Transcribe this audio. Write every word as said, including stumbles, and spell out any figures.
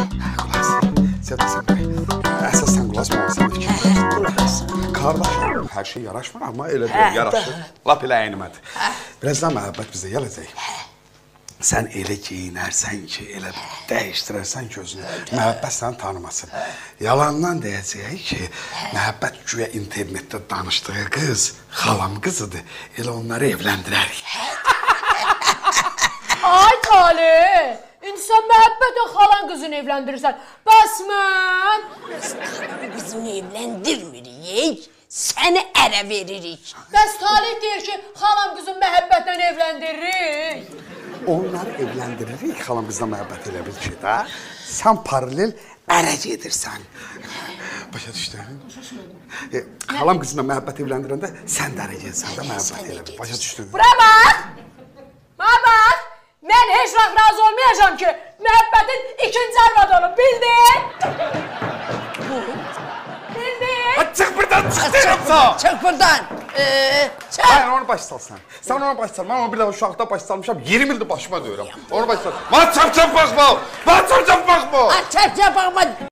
Qulas. Sevda sən buraya. Əsas sən qulas mı olsan fikir? Qulas. Qardaşım, hər şey yaraşmır, amma elə deyil, yaraşır. Lap elə əynimədir. Birazdan məhəbbət bizə gələcək. Sən elə giyinərsən ki, elə dəyişdirərsən ki, özünü. Məhəbbət səni tanımasın. Yalandan deyəcək ki, məhəbbət güya internetdə danışdığı qız, xalam qızıdır. Elə onları evləndirərik. Ay Talih, indi sən məhəbbətlə xalan qızını evləndirirsən. Bəs mən? Biz xalan qızını evləndirmirik, səni ərə veririk. Bəs Talih deyir ki, xalam qızını məhəbbətlə evləndiririk. Onları evləndiririk, xalam qızla məhəbbət elə bil ki, da. Sən paralel ərə gedirsən. Başa düşdün? E, xalam qızla məhəbbət evləndirəndə sən də ərə gedirsən də məhəbbət elə bil. Başa düşdün? Bura bax! Bura bax! Mən heç vaxt razı olmayacağım ki, məhəbbətin ikinci arvadı olub, bildin? Bildin? Çıx buradan, çıx deyirəm Çıx buradan. Ee, çıx. Hayır, onu baş salsan. Sen onu baş sal. Ben onu bir daha uşaqda baş salmışam. yirmi ildir başıma döyürəm. Onu baş sal. Bana çap çap baxma. Bana çap çap baxma. Çap çap baxma.